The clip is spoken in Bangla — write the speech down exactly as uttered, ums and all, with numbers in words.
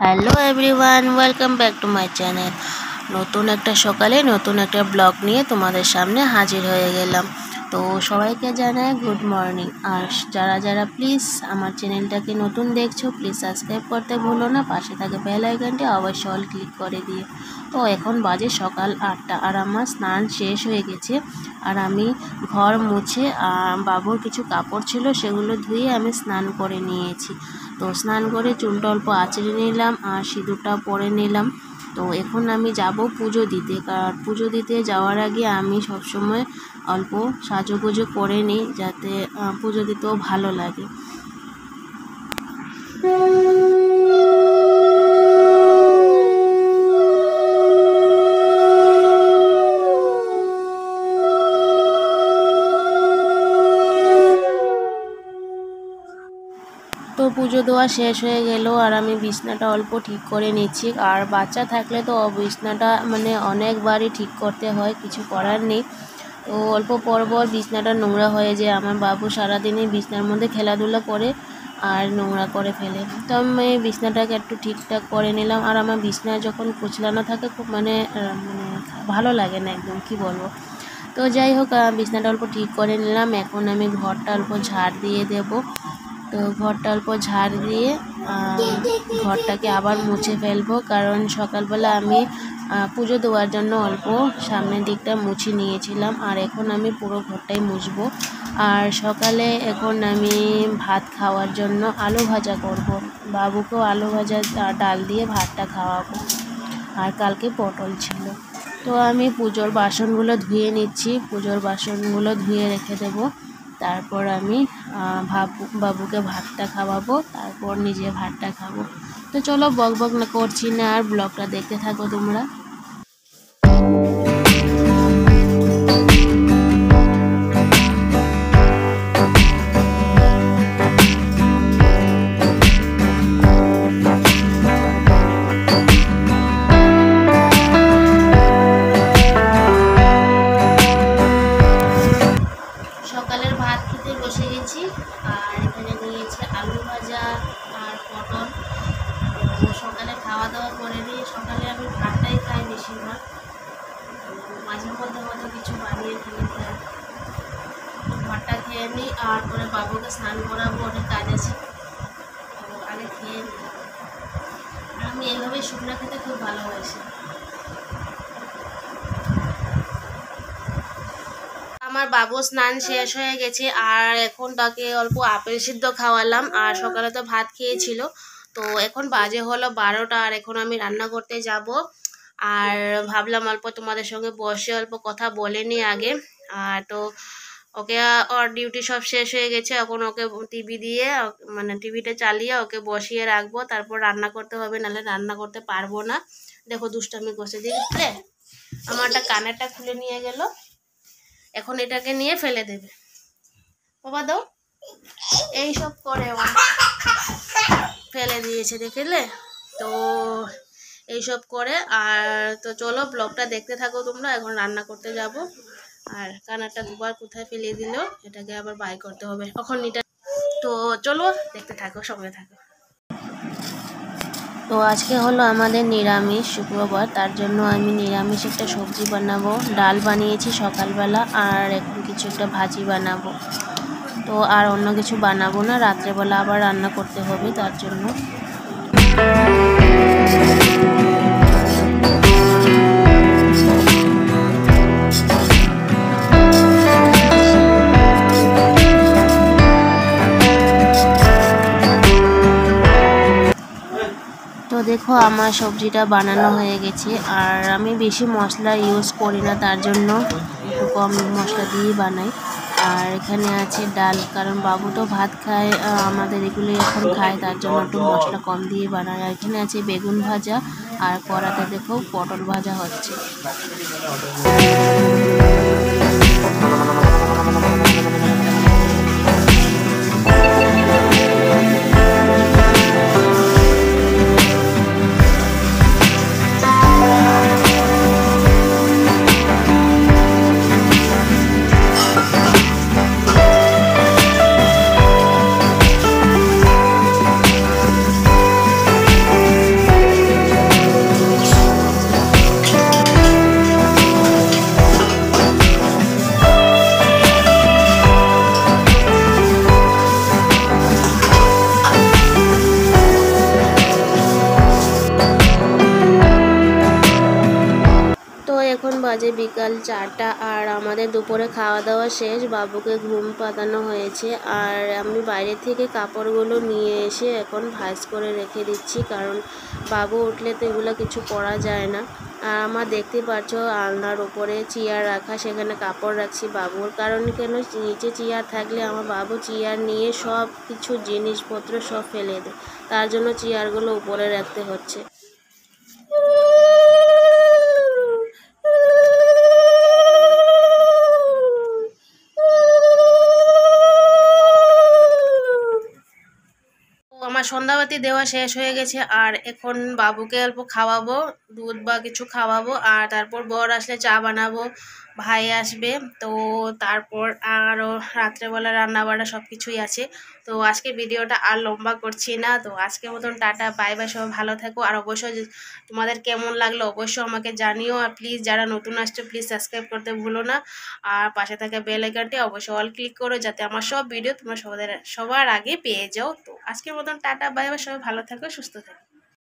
Hello everyone, welcome back to my channel. নতুন একটা সকালে নতুন একটা ব্লগ নিয়ে তোমাদের সামনে হাজির হয়ে গেলাম। তো সবাইকে জানাই গুড মর্নিং। আর যারা যারা প্লিজ আমার চ্যানেলটাকে নতুন দেখছো প্লিজ সাবস্ক্রাইব করতে ভুলো না, পাশে থাকে বেল আইকনটি অবশ্যই অল ক্লিক করে দিও। তো এখন বাজে সকাল আটটা আর আমার স্নান শেষ হয়ে গেছে। আর আমি ঘর মুছে বাবুর কিছু কাপড় ছিল সেগুলো ধুয়ে আমি স্নান করে নিয়েছি। তো স্নান করে চুলটা অল্প আঁচড়ে নিলাম আর সিঁদুরটা পরে নিলাম। তো এখন আমি যাব পুজো দিতে। কারণ পুজো দিতে যাওয়ার আগে আমি সবসময় অল্প সাজুগুজু করে নিই, যাতে পুজো দিতেও ভালো লাগে। তো পুজো দেওয়া শেষ হয়ে গেল আর আমি বিছনাটা অল্প ঠিক করে নিচ্ছি। আর বাচ্চা থাকলে তো বিছনাটা মানে অনেকবারই ঠিক করতে হয়, কিছু করার নেই। তো অল্প পর পর বিছনাটা নোংরা হয়ে যায়। আমার বাবু সারাদিনই বিছনার মধ্যে খেলাধুলা করে আর নোংরা করে ফেলে। তো আমি বিছনাটাকে একটু ঠিকঠাক করে নিলাম। আর আমার বিছনা যখন কুচলানো থাকে খুব মানে মানে ভালো লাগে না একদম, কি বলবো। তো যাই হোক, বিছনাটা অল্প ঠিক করে নিলাম। এখন আমি ঘরটা অল্প ঝাড় দিয়ে দেব। তো ঘরটা অল্প ঝাড় দিয়ে ঘরটাকে আবার মুছে ফেলবো, কারণ সকালবেলা আমি পুজো দেওয়ার জন্য অল্প সামনের দিকটা মুছে নিয়েছিলাম। আর এখন আমি পুরো ঘরটাই মুছবো। আর সকালে এখন আমি ভাত খাওয়ার জন্য আলু ভাজা করব। বাবুকেও আলু ভাজা ডাল দিয়ে ভাতটা খাওয়াবো। আর কালকে পটল ছিল। তো আমি পুজোর বাসনগুলো ধুয়ে নিচ্ছি। পুজোর বাসনগুলো ধুয়ে রেখে দেবো। তারপর আমি বাবু বাবুকে ভাতটা খাওয়াবো, তারপর নিজে ভাতটা খাবো। তো চলো বক বক না করছি না, আর ব্লগটা দেখতে থাকো তোমরা। সকালের ভাত খেতে বসে গেছি। আর এখানে নিয়েছে আলু ভাজা আর পটল। তো সকালে খাওয়া দাওয়া করে নিয়ে সকালে আমি ভাতটাই খাই বেশিরভাগ, মাঝে মধ্যে হয়তো কিছু বানিয়ে খেলে খাই। ভাতটা খেয়ে নিই আর পরে বাবুকে স্নান করাবো, অনেক কাজ আছে। তো আগে খেয়ে নিই। আর আমি এইভাবেই শুকনো খেতে খুব ভালোবাসি। আমার বাবু স্নান শেষ হয়ে গেছে আর এখন তাকে অল্প আপেল সিদ্ধ খাওয়ালাম। আর সকালে তো ভাত খেয়েছিল। তো এখন বাজে হলো বারোটা আর এখন আমি রান্না করতে যাব। আর ভাবলাম অল্প তোমাদের সঙ্গে বসে অল্প কথা বলে নিই আগে। আর তো ওকে ওর ডিউটি সব শেষ হয়ে গেছে। এখন ওকে টিভি দিয়ে মানে টিভিটা চালিয়ে ওকে বসিয়ে রাখবো, তারপর রান্না করতে হবে, নাহলে রান্না করতে পারবো না। দেখো দুষ্টামি করছে, দেখলে আমারটা কানেরটা খুলে নিয়ে গেল। এখন এটাকে নিয়ে ফেলে দেবে। বাবা দাও, এইসব করে ফেলে দিয়েছে, দেখলে তো এইসব করে। আর তো চলো ব্লগটা দেখতে থাকো তোমরা। এখন রান্না করতে যাব। আর কানারটা দুবার কোথায় ফেলে দিল, এটাকে আবার বাই করতে হবে এখন এটা। তো চলো দেখতে থাকো, সঙ্গে থাকো। তো আজকে হলো আমাদের নিরামিষ শুক্রবার, তার জন্য আমি নিরামিষ একটা সবজি বানাবো। ডাল বানিয়েছি সকালবেলা আর এখন কিছু একটা ভাজি বানাবো। তো আর অন্য কিছু বানাবো না, রাত্রেবেলা আবার রান্না করতে হবে তার জন্য। তো দেখো আমার সবজিটা বানানো হয়ে গেছে। আর আমি বেশি মশলা ইউজ করি না, তার জন্য একটু কম মশলা দিয়েই বানাই। আর এখানে আছে ডাল, কারণ বাবু তো ভাত খায়, আমাদের এগুলো এখন খায়, তার জন্য একটু মশলা কম দিয়ে বানাই। আর এখানে আছে বেগুন ভাজা আর কড়াতে দেখো পটল ভাজা হচ্ছে। এখন বাজে বিকাল চারটা আর আমাদের দুপুরে খাওয়া দাওয়া শেষ। বাবুকে ঘুম পাতানো হয়েছে আর আমি বাইরে থেকে কাপড়গুলো নিয়ে এসে এখন ভাঁজ করে রেখে দিচ্ছি, কারণ বাবু উঠলে তো এগুলো কিছু করা যায় না। আর আমার দেখতে পাচ্ছ আলনার উপরে চেয়ার রাখা, সেখানে কাপড় রাখছি বাবুর। কারণ কেন, নিচে চেয়ার থাকলে আমার বাবু চেয়ার নিয়ে সব কিছু জিনিসপত্র সব ফেলে দেয়, তার জন্য চেয়ারগুলো উপরে রাখতে হচ্ছে। আমার সন্ধ্যাবাতি দেওয়া শেষ হয়ে গেছে আর এখন বাবুকে অল্প খাওয়াবো, দুধ বা কিছু খাওয়াবো, আর তারপর বর আসলে চা বানাবো, ভাই আসবে, তো তারপর আরও রাত্রেবেলা রান্না বান্না সব কিছুই আছে। তো আজকে ভিডিওটা আর লম্বা করছি না, তো আজকের মতন টাটা, বাই বাই, সবাই ভালো থাকো। আর অবশ্যই তোমাদের কেমন লাগলো অবশ্যই আমাকে জানিও, আর প্লিজ যারা নতুন আসছে প্লিজ সাবস্ক্রাইব করতে ভুলো না, আর পাশে থাকা বেল আইকনটি অবশ্যই অল ক্লিক করো, যাতে আমার সব ভিডিও তোমরা সবার সবার আগে পেয়ে যাও। তো আজকের মতন টাটা, বাই বাই, সবাই ভালো থাকো, সুস্থ থাকো।